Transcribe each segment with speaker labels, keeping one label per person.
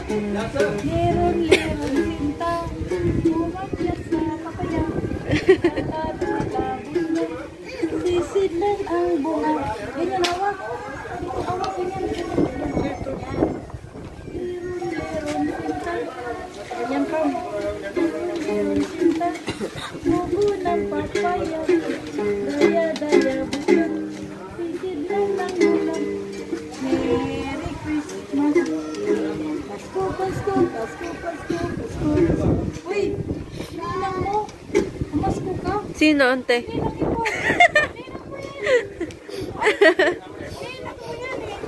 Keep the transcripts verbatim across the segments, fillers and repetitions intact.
Speaker 1: Leron-leron sinta, umakyat sa papaya. Tatalabos na, sisidlan ang bunga. Ganyan awak. Dito awak, ganyan. Leron-leron sinta, ganyan pa. Leron-leron sinta, mubo ng papaya. Daya-daya bukan, sisidlan ang bunga. Merry Christmas. Pasko, Pasko, Pasko, Pasko, Pasko. Uy, ninang mo. Pamasko ka.
Speaker 2: Sino, ante?
Speaker 1: Ninang mo. Ninang mo yan. Ninang mo yan eh.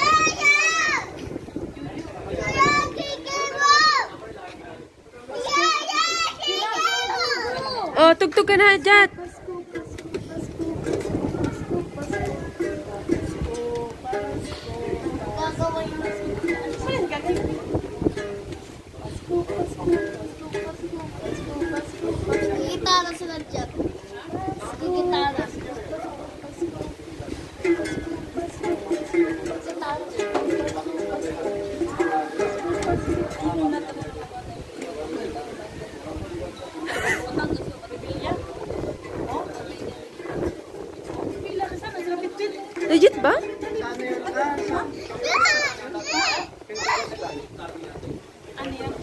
Speaker 2: Oh, tugtog ka na, Jat.
Speaker 1: Pasko, Pasko, Pasko, Pasko, Pasko. Gagawin mo. Ano yan, gagawin mo? Pasko, Pasko, Pasko, Pasko, Pasko, Pasko, Pasko.
Speaker 3: Gitara sila dyan. Gitara.
Speaker 2: Legit ba?
Speaker 1: Ano yan?